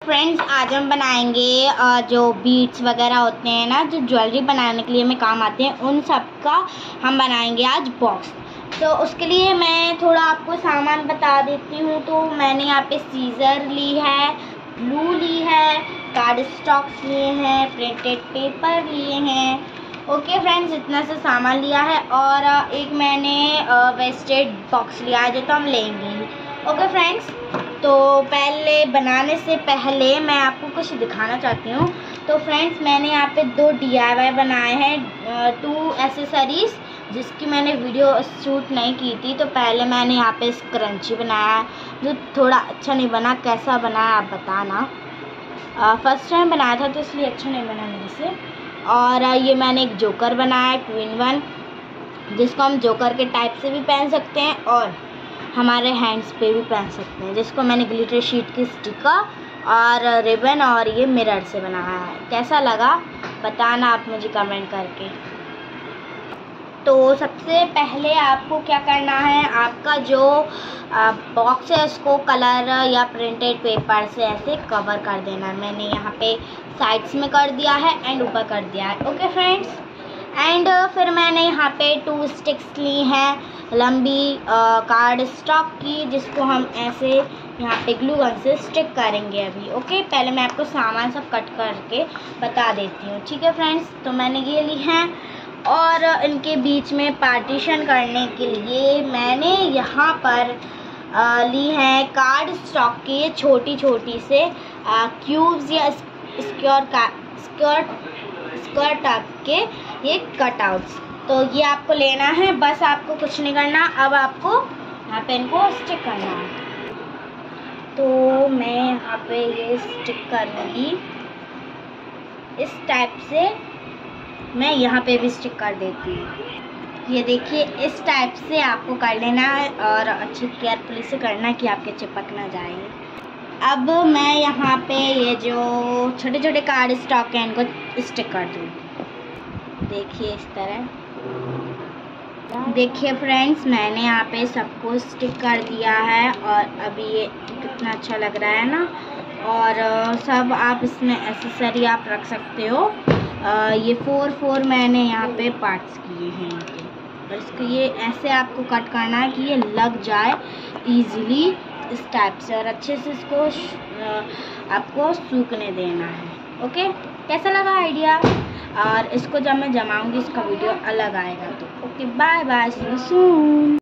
Friends, आज हम बनाएंगे जो बीड्स वगैरह होते हैं ना, जो ज्वेलरी बनाने के लिए हमें काम आते हैं, उन सब का हम बनाएंगे आज बॉक्स। तो उसके लिए मैं थोड़ा आपको सामान बता देती हूँ। तो मैंने यहाँ पे सीज़र ली है, ग्लू ली है, कार्ड स्टॉक्स लिए हैं, प्रिंटेड पेपर लिए हैं। ओके फ्रेंड्स, इतना सा सामान लिया है और एक मैंने वेस्टेड बॉक्स लिया है जो तो हम लेंगे। ओके फ्रेंड्स, तो पहले बनाने से पहले मैं आपको कुछ दिखाना चाहती हूँ। तो फ्रेंड्स, मैंने यहाँ पे 2 DIY बनाए हैं, 2 एक्सेसरीज़ जिसकी मैंने वीडियो शूट नहीं की थी। तो पहले मैंने यहाँ पे स्क्रंची बनाया जो थोड़ा अच्छा नहीं बना। कैसा बना आप बताना। फर्स्ट टाइम बनाया था तो इसलिए अच्छा नहीं बना मेरे से। और ये मैंने एक जोकर बनाया है, 2-in-1, जिसको हम जोकर के टाइप से भी पहन सकते हैं और हमारे हैंड्स पे भी पहन सकते हैं, जिसको मैंने ग्लिटर शीट की स्टिकर और रिबन और ये मिरर से बनाया है। कैसा लगा बताना आप मुझे कमेंट करके। तो सबसे पहले आपको क्या करना है, आपका जो बॉक्स है उसको कलर या प्रिंटेड पेपर से ऐसे कवर कर देना है। मैंने यहाँ पे साइड्स में कर दिया है एंड ऊपर कर दिया है। ओके फ्रेंड्स, एंड फिर मैंने यहाँ पे 2 स्टिक्स ली हैं लंबी कार्ड स्टॉक की, जिसको हम ऐसे यहाँ पे ग्लू गन से स्टिक करेंगे अभी। ओके, पहले मैं आपको सामान सब कट करके बता देती हूँ। ठीक है फ्रेंड्स, तो मैंने ये ली हैं और इनके बीच में पार्टीशन करने के लिए मैंने यहाँ पर ली हैं कार्ड स्टॉक के छोटी छोटी से क्यूब्स या स्क्वायर टाइप के ये कटआउट्स। तो ये आपको लेना है, बस आपको कुछ नहीं करना। अब आपको यहाँ पे इनको स्टिक करना है। तो मैं यहाँ पे ये स्टिक करूँगी इस टाइप से। मैं यहाँ पे भी स्टिक कर देती हूँ। ये देखिए, इस टाइप से आपको कर लेना है और अच्छी केयरफुली से करना है कि आपके चिपक ना जाए। अब मैं यहाँ पे ये जो छोटे छोटे कार्ड स्टॉक हैं इनको स्टिक कर दूँगी। देखिए इस तरह। देखिए फ्रेंड्स, मैंने यहाँ पे सबको स्टिक कर दिया है और अभी ये कितना अच्छा लग रहा है ना। और सब आप इसमें एक्सेसरी आप रख सकते हो। ये 4 मैंने यहाँ पे पार्ट्स किए हैं और इसको ये ऐसे आपको कट करना है कि ये लग जाए इजीली इस टाइप से, और अच्छे से इसको आपको सूखने देना है। ओके, कैसा लगा आइडिया? और इसको जब मैं जमाऊंगी इसका वीडियो अलग आएगा। तो okay, bye bye, see you soon.